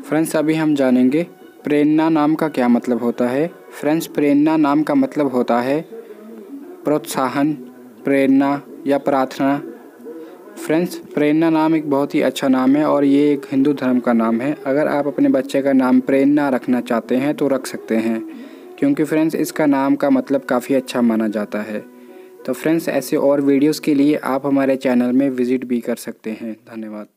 Friends अभी हम जानेंगे प्रेरणा नाम का क्या मतलब होता है। फ्रेंड्स प्रेरणा नाम का मतलब होता है प्रोत्साहन, प्रेरणा या प्रार्थना। फ्रेंड्स प्रेरणा नाम एक बहुत ही अच्छा नाम है और ये एक हिंदू धर्म का नाम है। अगर आप अपने बच्चे का नाम प्रेरणा रखना चाहते हैं तो रख सकते हैं, क्योंकि फ्रेंड्स इसका नाम का मतलब काफ़ी अच्छा माना जाता है। तो फ्रेंड्स ऐसे और वीडियोस के लिए आप हमारे चैनल में विज़िट भी कर सकते हैं। धन्यवाद।